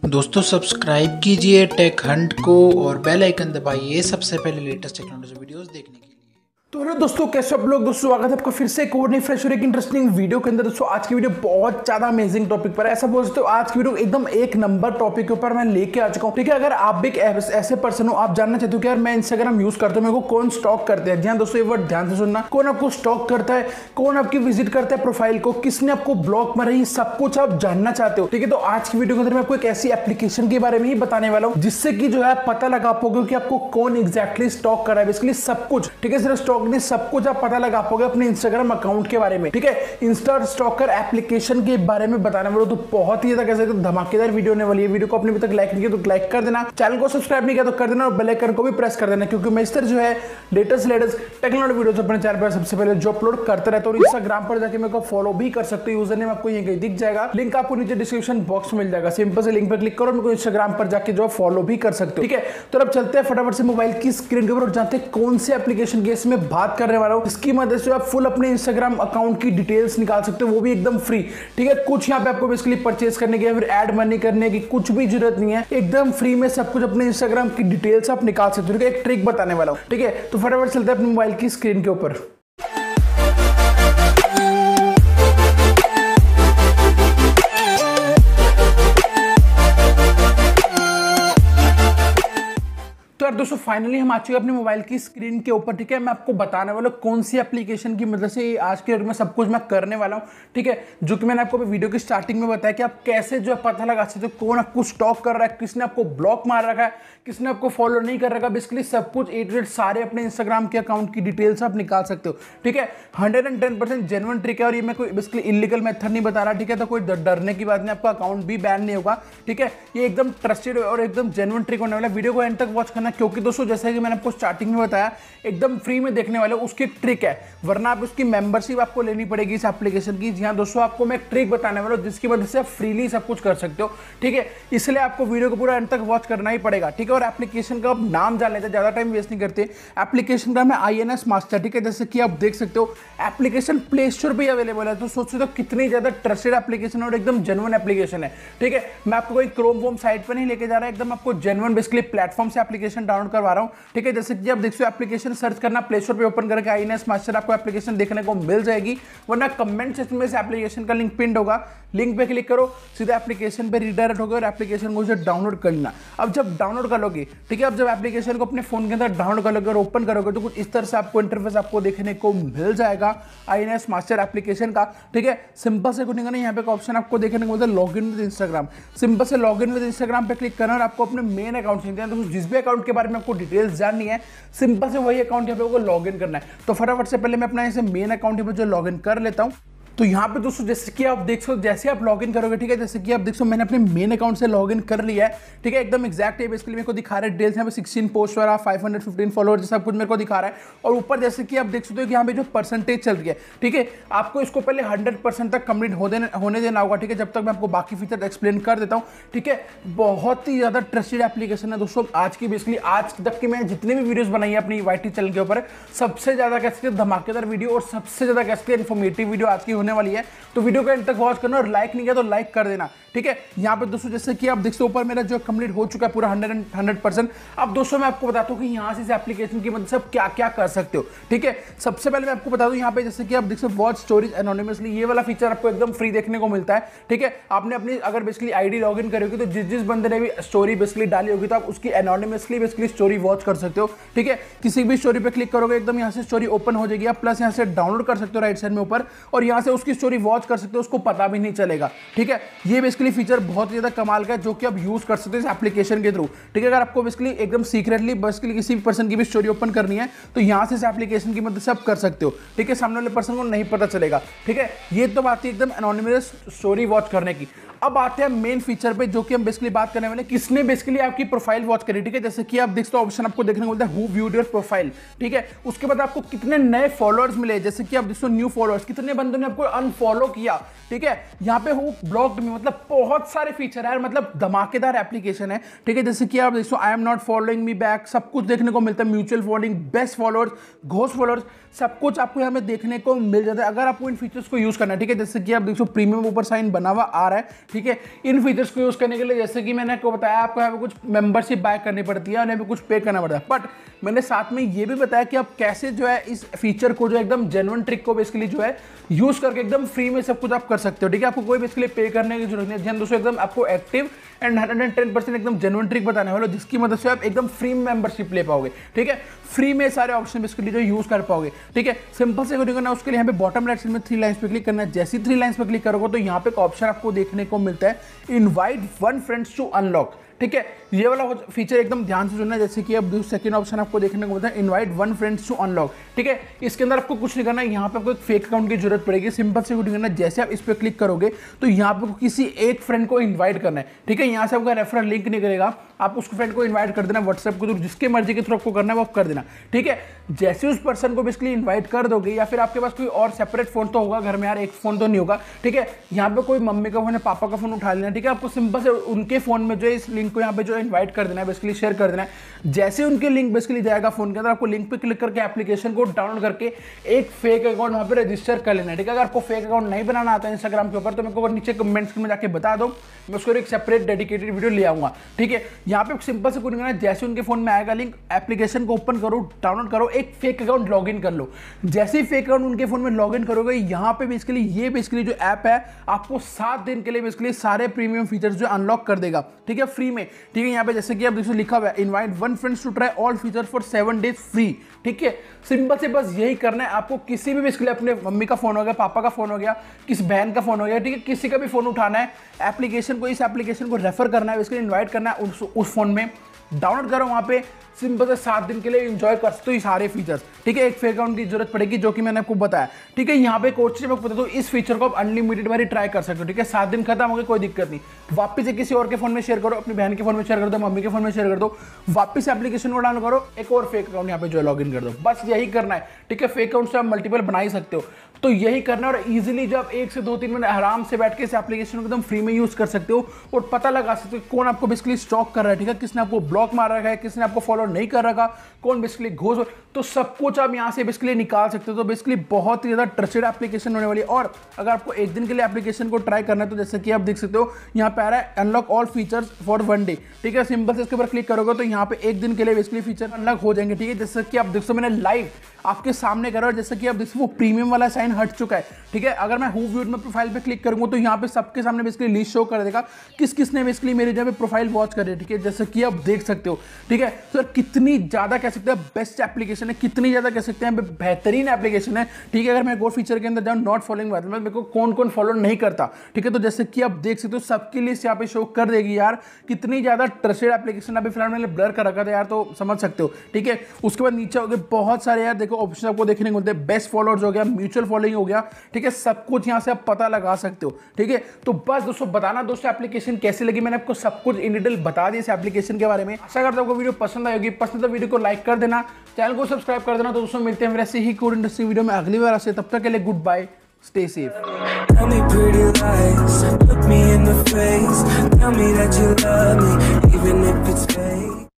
दोस्तों सब्सक्राइब कीजिए take Hunt को और बेल आइकन दबाइए सबसे पहले लेटेस्ट टेक्नोलॉजी वीडियोस देखने के लिए। तो हेलो दोस्तों, कैसे आप लोग। दोस्तों स्वागत है आपका फिर से एक और नई फ्रेश और एक इंटरेस्टिंग वीडियो के अंदर। दोस्तों आज की वीडियो बहुत ज्यादा अमेजिंग टॉपिक पर है, ऐसा बोल सकते हो। आज की वीडियो एकदम एक नंबर टॉपिक के ऊपर मैं लेके आ चुका हूँ। ठीक है, अगर आप भी एक ऐसे पर्सन हो, आप जानना चाहते हो कि यार मैं इंस्टाग्राम यूज करता हूँ, मेरे को कौन स्टॉक करते हैं। ध्यान दोस्तों, ये वर्ड ध्यान से सुनना। कौन आपको स्टॉक करता है, कौन आपकी विजिट करता है प्रोफाइल को, किसने आपको ब्लॉक मारा, ये सब कुछ आप जानना चाहते हो। ठीक है, तो आज की वीडियो के अंदर मैं आपको एक ऐसी एप्लीकेशन के बारे में ही बताने वाला हूँ जिससे कि जो है पता लगा पाओगे कि आपको कौन एग्जैक्टली स्टॉक कर रहा है। बेसिकली सब कुछ। ठीक है, सिर्फ स्टॉक नहीं, सब कुछ आप पता लगा पाओगे अपने इंस्टाग्राम अकाउंट के बारे में। ठीक है, इंस्टा स्टॉकर एप्लीकेशन के बारे में बताने वाला हूं। तो बहुत ही ज्यादा कह सकते हो धमाकेदार वीडियो होने वाली है। वीडियो को अपने अभी तक लाइक नहीं किया तो लाइक कर देना, चैनल को सब्सक्राइब नहीं किया तो कर देना और बेल आइकन को भी प्रेस कर देना, क्योंकि मैं इस तरह जो है लेटेस्ट टेक्नोलॉजी वीडियोस अपने चैनल पर सबसे पहले जो अपलोड करते रहता हूं। इंस्टाग्राम पर जाके मेरे को फॉलो भी कर सकते हो। यूजर नेम आपको यहीं दिख जाएगा, लिंक आपको नीचे डिस्क्रिप्शन बॉक्स में मिल जाएगा। सिंपल से लिंक पर क्लिक करो, मेरे को इंस्टाग्राम पर जाके जो फॉलो भी कर सकते हो। ठीक है, तो अब चलते हैं फटाफट से मोबाइल की स्क्रीन के ऊपर और जानते हैं कौन से एप्लीकेशन की इसमें बात करने वाला हूं, जिसकी मदद से आप फुल अपने इंस्टाग्राम अकाउंट की डिटेल्स निकाल सकते हो, वो भी एकदम फ्री। ठीक है, कुछ यहाँ पे आपको बेसिकली परचेज करने की या फिर ऐड मनी करने की कुछ भी जरूरत नहीं है। एकदम फ्री में सब कुछ अपने इंस्टाग्राम की डिटेल्स आप निकाल सकते हो। ठीक है, एक ट्रिक बताने वाला हूँ। ठीक है, तो फटाफट चलते हैं अपने मोबाइल की स्क्रीन के ऊपर। तो यार दोस्तों फाइनली हम आ चुके हैं अपने मोबाइल की स्क्रीन के ऊपर। ठीक है, मैं आपको बताने वाला हूँ कौन सी एप्लीकेशन की मदद से आज के डेट में सब कुछ मैं करने वाला हूँ। ठीक है, जो कि मैंने आपको वीडियो की स्टार्टिंग में बताया कि आप कैसे जो है पता लगा सकते हो कौन आपको स्टॉक कर रहा है, किसने आपको ब्लॉक मार रखा है, किसने आपको फॉलो नहीं कर रखा। बेसिकली सब कुछ ए टू जेड सारे अपने इंस्टाग्राम के अकाउंट की डिटेल्स आप निकाल सकते हो। ठीक है, 110% जेन्युइन ट्रिक है और ये मैं कोई बेसिकली इलीगल मेथड नहीं बता रहा। ठीक है, तो कोई डरने की बात नहीं, आपका अकाउंट भी बैन नहीं होगा। ठीक है, ये एकदम ट्रस्टेड और एकदम जेन्युइन ट्रिक होने वाला है। वीडियो को एंड तक वॉच करना, क्योंकि दोस्तों जैसे कि मैंने आपको स्टार्टिंग में बताया एकदम फ्री में देखने वाले उसकी ट्रिक है, वरना आप उसकी मेंबरशिप आपको लेनी पड़ेगी इस एप्लीकेशन की। जी हाँ दोस्तों, आपको मैं एक ट्रिक बताने वाला हूं जिसकी वजह से आप फ्रीली सब कुछ कर सकते हो। ठीक है, इसलिए आपको वीडियो को पूरा एंड तक वॉच करना ही पड़ेगा। ठीक है, और एप्लीकेशन का आप नाम जान लेते हैं, ज्यादा टाइम वेस्ट नहीं करते। एप्लीकेशन का नाम है INS मास्टर। ठीक है, जैसे कि आप देख सकते हो एप्लीकेशन प्ले स्टोर पर अवेलेबल है। तो सोच सकते हो कितनी ज्यादा ट्रस्टेड एप्लीकेशन है और एकदम जेन्युइन एप्लीकेशन है। ठीक है, मैं आपको कोई क्रोम वोम साइट पर नहीं लेके जा रहा, एकदम आपको जेन्युइन बेसिकली प्लेटफॉर्म से एप्लीकेशन डाउनलोड करवा रहा हूं। ठीक है, जैसे कि आप देख सकते हो एप्लीकेशन सर्च करना, प्ले स्टोर पे ओपन करके INS मास्टर आपको एप्लीकेशन देखने को मिल जाएगी, वरना कमेंट सेक्शन में इस एप्लीकेशन का लिंक पिन होगा, लिंक पे क्लिक करो, सीधा एप्लीकेशन पे रिडायरेक्ट होगा और एप्लीकेशन को डाउनलोड कर लेना। अब जब डाउनलोड कर लोगे, ठीक है, अब जब एप्लीकेशन को अपने फोन के अंदर डाउनलोड कर लोगे और ओपन करोगे तो कुछ इस तरह से आपको इंटरफेस आपको देखने को मिल जाएगा INS मास्टर एप्लीकेशन का। ठीक है, सिंपल से कुछ नहीं करना, यहाँ पे ऑप्शन आपको देखने को मिलता है लॉगिन विद इंस्टाग्राम। सिंपल से लॉगिन विद इंस्टाग्राम पे क्लिक करना और आपको अपने मेन अकाउंट से तो जिस भी अकाउंट के बारे में आपको डिटेल्स जाननी है, सिंपल से वही अकाउंट यहाँ पे लॉगिन करना है। तो फटाफट से पहले मैं अपना ऐसे मेन अकाउंट यहाँ पे जो लॉगिन कर लेता हूँ। तो यहाँ पे दोस्तों जैसे कि आप देख सकते, जैसे आप लॉगिन करोगे, ठीक है, जैसे कि आप देख सकते मैंने अपने मेन अकाउंट से लॉगिन कर लिया है। ठीक है, एकदम एक्जैक्ट है। बेसिकली मेरे को दिखा रहा है डिटेल्स यहाँ पे 16 पोस्ट वाला, 515 फॉलोअर, सब कुछ मेरे को दिखा रहा है। और ऊपर जैसे कि आप देख सकते हो कि यहाँ पे जो परसेंटेज चल रही है, ठीक है, आपको इसको पहले 100% तक कंप्लीट होने देना होगा। ठीक है, जब तक मैं आपको बाकी फीचर एक्सप्लेन कर देता हूँ। ठीक है, बहुत ही ज्यादा ट्रस्टेड एप्लीकेशन है दोस्तों। आज की बेसिकली आज तक की मैं जितने भी वीडियोस बनाई है अपनी YT चैनल के ऊपर, सबसे ज्यादा कह सकते धमाकेदार वीडियो और सबसे ज्यादा कह सकते इन्फॉर्मेटिव वीडियो आज की होने वाली है। तो वीडियो को एंड तक वॉच करना और लाइक नहीं किया तो लाइक कर देना। ठीक है, यहाँ पे दोस्तों जैसे कि आप देख सकते हो ऊपर मेरा जो कंप्लीट हो चुका है पूरा 100%। अब दोस्तों मैं आपको बताता हूँ कि यहाँ से इस एप्लीकेशन की मदद से आप क्या क्या कर सकते हो। ठीक है, सबसे पहले मैं आपको बता दूँ यहाँ पे जैसे कि आप देख सकते हो वॉच स्टोरीज एनोनिमसली, ये वाला फीचर आपको एकदम फ्री देखने को मिलता है। ठीक है, आपने अपनी अगर बेसिकली ID लॉगिन करी होगी तो जिस बंदे ने भी स्टोरी बेसिकली डाली होगी तो आप उसकी एनोनिमसली बेसिकली स्टोरी वॉच कर सकते हो। ठीक है, किसी भी स्टोरी पे क्लिक करोगे एकदम यहाँ से स्टोरी ओपन हो जाएगी। आप प्लस यहाँ से डाउनलोड कर सकते हो राइट साइड में ऊपर, और यहाँ से उसकी स्टोरी वॉच कर सकते हो, उसको पता भी नहीं चलेगा। ठीक है, ये बेसिकली फीचर बहुत ज्यादा कमाल का है जो कि आप यूज कर सकते हो इस एप्लीकेशन के थ्रू। ठीक है, अगर आपको बेसिकली एकदम सीक्रेटली बेसिकली किसी भी पर्सन की भी स्टोरी ओपन करनी है तो यहां से इस एप्लीकेशन की मदद से आप कर सकते हो। ठीक है, सामने वाले पर्सन को नहीं पता चलेगा। ठीक है, ये तो बात है एकदम एनोनिमस स्टोरी वॉच करने की। अब आते हैं मेन फीचर पे जो कि हम बेसिकली बात करने वाले किसने बेसिकली आपकी प्रोफाइल वॉच करी। ठीक है, जैसे कि आप देख सकते हो ऑप्शन आपको देखने को मिलता है हु व्यूड योर प्रोफाइल। ठीक है, उसके बाद आपको कितने नए फॉलोअर्स मिले, जैसे कि आप देख सकते हो न्यू फॉलोअर्स, कितने बंदों ने आपको आपको अनफॉलो किया, ठीक है, यहाँ पे हो ब्लॉक्ड में, मतलब बहुत सारे फीचर है, मतलब धमाकेदार एप्लीकेशन है, ठीक है। जैसे कि आप देखो I am not following me back, सब कुछ देखने को मिलता है, mutual following, best followers, ghost followers, सब कुछ आपको यहाँ पे देखने को मिल जाता है अगर आपको इन फीचर्स को यूज करना है, ठीक है। जैसे कि आप देखो प्रीमियम ऊपर साइन बना हुआ आ रहा है, ठीक है। इन फीचर्स को यूज करने के लिए जैसे कि मैंने आपको बताया, आपको यहाँ पे कुछ मेंबरशिप बाय करनी पड़ती है और यहाँ पे कुछ पे करना पड़ता है, बट मैंने साथ में ये भी बताया कि आप कैसे जो है इस फीचर को जो एकदम जेन्युइन ट्रिक को बेसिकली जो है यूज करके एकदम फ्री में सब कुछ आप कर सकते हो, ठीक है। आपको कोई बेसिकली पे करने की जरूरत नहीं है। दोस्तों एकदम आपको एक्टिव एंड 110% एकदम जेन्युइन ट्रिक बताने वाला, जिसकी मदद से आप एकदम फ्री मेंबरशिप ले पाओगे, ठीक है। फ्री में सारे ऑप्शन बेसिकली जो यूज कर पाओगे, ठीक है। सिंपल से करना उसके लिए यहाँ पे बॉटम राइट साइड में 3 लाइंस पे क्लिक करना है। जैसी 3 लाइंस पे क्लिक करोगे तो यहाँ पे एक ऑप्शन आपको देखने को मिलता है, इनवाइट 1 फ्रेंड्स टू अनलॉक, ठीक है। ये वाला फीचर एकदम ध्यान से सुनना है। जैसे कि अब सेकंड ऑप्शन आपको देखने को मिलता है, इनवाइट 1 फ्रेंड्स टू अनलॉक, ठीक है। इसके अंदर आपको कुछ नहीं करना है, यहाँ पे आपको एक फेक अकाउंट की जरूरत पड़ेगी। सिंपल से कुछ नहीं करना है, जैसे आप इस पर क्लिक करोगे तो यहाँ पे किसी एक फ्रेंड को इन्वाइट करना है, ठीक है। यहाँ से आपका रेफरल लिंक निकलेगा, आप उस फ्रेंड को इन्वाइट कर देना व्हाट्सएप के थ्रू, जिसके मर्जी के थ्रू आपको करना है वो आप कर देना, ठीक है। जैसे उस पर्सन को बेसिकली इन्वाइट कर दोगे, या फिर आपके पास कोई और सेपरेट फोन तो होगा घर में यार, एक फोन तो नहीं होगा, ठीक है। यहाँ पे कोई मम्मी का फोन है, पापा का फोन उठा लेना, ठीक है। आपको सिंपल से उनके फोन में जो इस लिंक को यहाँ पे जो इन्वाइट कर देना है, बेसिकली शेयर कर देना है। जैसे उनके लिंक बेसिकली जाएगा फोन के अंदर, आपको लिंक पे क्लिक करके एप्लीकेशन को डाउनलोड करके एक फेक अकाउंट वहाँ पे रजिस्टर कर लेना है, ठीक है। अगर आपको फेक अकाउंट नहीं बनाना आता है इंस्टाग्राम के ऊपर तो मेरे को नीचे कमेंट्स में जाके बता दो, मैं उसको एक सेपरेट डेडिकेटेड वीडियो ले आऊंगा, ठीक है। यहाँ पे सिंपल से कुछ करना है, जैसे उनके फोन में आएगा लिंक, एप्लीकेशन को ओपन करो, डाउनलोड करो, एक फेक अकाउंट लॉगिन कर लो। जैसे ही फेक अकाउंट उनके फोन में लॉगिन करोगे, यहाँ पे बेसिकली ये बेसिकली जो ऐप है आपको 7 दिन के लिए बेसिकली सारे प्रीमियम फीचर्स जो अनलॉक कर देगा, ठीक है, फ्री में, ठीक है। यहाँ पे जैसे कि आप देखो लिखा हुआ है, invite 1 friends to try all features for 7 days free, ठीक है। सिंपल से बस यही करना है आपको। किसी भी बेसिकली अपने मम्मी का फोन हो गया, पापा का फोन हो गया, किस बहन का फोन हो गया, ठीक है, किसी का भी फोन उठाना है, एप्लीकेशन को, इस एप्लीकेशन को रेफर करना है, बेसिकली इन्वाइट करना है उस फोन में, डाउनलोड करो, वहाँ पे सिंपल से 7 दिन के लिए एंजॉय कर सकते हो ये सारे फीचर्स, ठीक है। एक फेक अकाउंट की जरूरत पड़ेगी जो कि मैंने आपको बताया, ठीक है। यहाँ पे कोच से मैं बता दूं, इस फीचर को आप अनलिमिटेड बारी ट्राई कर सकते हो, ठीक है। 7 दिन खत्म हो गए कोई दिक्कत नहीं, वापस से किसी और के फोन में शेयर करो, अपनी बहन के फोन में शेयर कर दो, मम्मी के फोन में शेयर कर दो, वापस एप्लीकेशन को डाउनलोड करो, एक और फेक अकाउंट यहाँ पे जो लॉग इन कर दो, बस यही करना है, ठीक है। फेक अकाउंट से आप मल्टीपल बना ही सकते हो, तो यही करना है। और इजीली जब 1 से 2-3 मिनट आराम से बैठ के इस एप्लीकेशन को एकदम फ्री में यूज कर सकते हो और पता लगा सकते हो कौन आपको बेसिकली स्टॉक कर रहा है, ठीक है, किसने आपको ब्लॉक मार रखा है, किसने आपको फॉलो नहीं कर रखा, कौन बेसिकली घोष, तो सब कुछ आप यहाँ से बेसिकली निकाल सकते हो। तो बेसिकली बहुत ही ज़्यादा ट्रस्टेड एप्लीकेशन होने वाली है। और अगर आपको एक दिन के लिए एप्लीकेशन को ट्राई करना है तो जैसे कि आप देख सकते हो यहाँ पे आ रहा है unlock all features for 1 day, ठीक है। सिंपल से इसके ऊपर क्लिक करोगे तो यहाँ पे एक दिन के लिए बेसिकली फीचर अनलॉक हो जाएंगे, ठीक है। जैसे कि आप देख सकते हो मैंने लाइव आपके सामने करा, और जैसे कि आप देख सकते हो वो प्रीमियम वाला साइन हट चुका है, ठीक है। अगर मैं हु व्यूड में प्रोफाइल पे क्लिक करूंगा तो यहाँ पे सबके सामने बेसिकली लिस्ट शो कर देगा किस किसने बेसिकली मेरे जहाँ पे प्रोफाइल वॉच कर रहे, ठीक है। जैसे कि आप देख सकते हो, ठीक है। तो कितनी ज्यादा कह सकते हैं बेस्ट एप्लीकेशन है, कितनी ज्यादा कह सकते हैं बेहतरीन एप्लीकेशन है, ठीक है। अगर मैं गो फीचर के अंदर जाऊँ नॉट फॉलोइंग बात में, मेरे को कौन कौन फॉलो नहीं करता, ठीक है। तो जैसे कि आप देख सकते हो सबकी लिस्ट यहाँ पे शो कर देगी यार, कितनी ज्यादा ट्रस्टेड एप्लीकेशन। अभी फिलहाल मैंने ब्लर कर रखा था यार, तो समझ सकते हो, ठीक है। उसके बाद नीचे हो गए बहुत सारे यार देखो ऑप्शन आपको देखने को मिलते हैं, बेस्ट फॉलोअर्स हो गया, म्यूचुअल फॉलोइंग हो गया, ठीक है। सब कुछ यहाँ से आप पता लगा सकते हो, ठीक है। तो बस दोस्तों बताना दोस्तों एप्लीकेशन कैसी लगी, मैंने आपको सब कुछ इन डिटेल बता दिया इस एप्लीकेशन के बारे में। आशा करता हूं आपको वीडियो पसंद आएगी, पसंद तो वीडियो को लाइक कर देना, चैनल को सब्सक्राइब कर देना। तो दोस्तों मिलते हैं ऐसे ही कोड इंडस्ट्री वीडियो में अगली बार से, तब तक के लिए goodbye, stay safe. Tell me pretty lies, look me in the face, tell me that you love me, even if it's fake.